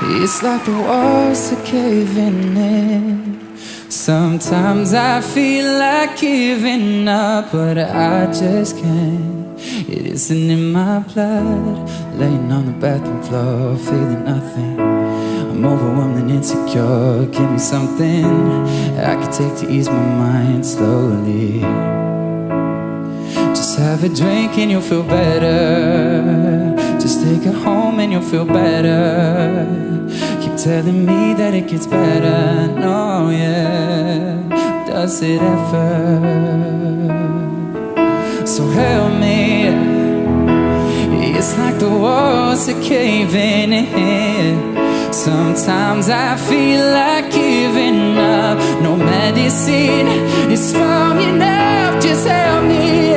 It's like the walls are caving in. Sometimes I feel like giving up, but I just can't. It isn't in my blood. Laying on the bathroom floor, feeling nothing. I'm overwhelmed and insecure. Give me something I can take to ease my mind slowly. Just have a drink and you'll feel better. Just take it home and you'll feel better. Keep telling me that it gets better. No, yeah, does it ever? So help me. It's like the walls are caving in. Sometimes I feel like giving up. No medicine is strong enough. Just help me.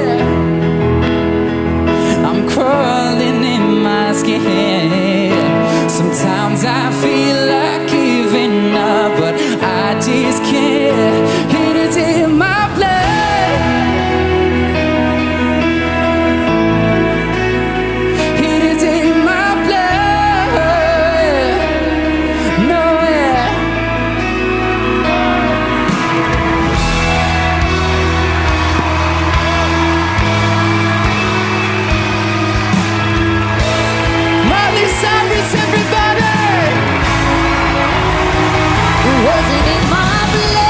I'm crawling in my skin. Sometimes I feel like giving up, but I just can't. It is in my blood. It is in my blood. No, yeah. Miley Cyrus, everybody. It wasn't in my blood.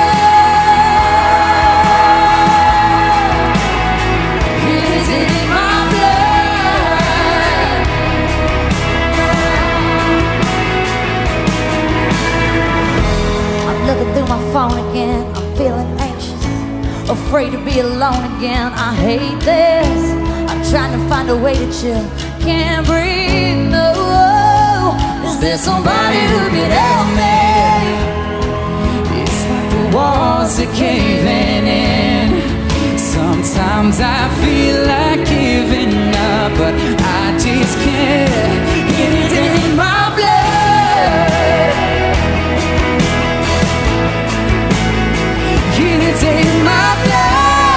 It isn't in my blood. I'm looking through my phone again. I'm feeling anxious, afraid to be alone again. I hate this. I'm trying to find a way to chill. Can't breathe, no. Is there somebody who could help me? It's like the walls are caving in. Sometimes I feel like giving up, but I just can't. It is in my blood. It is in my blood.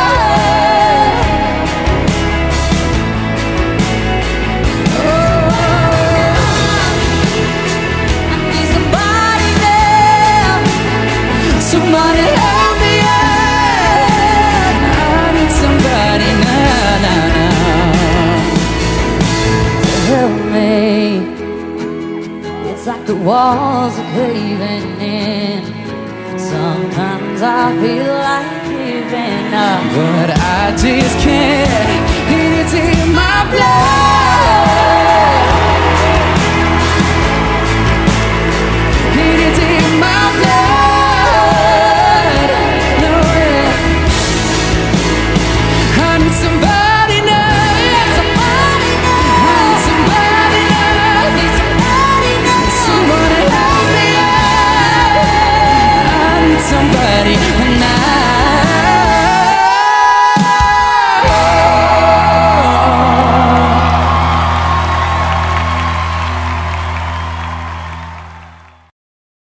Somebody help me out. I need somebody now. Help me. It's like the walls are caving in. Sometimes I feel like giving up, But I just can't. It is in my blood.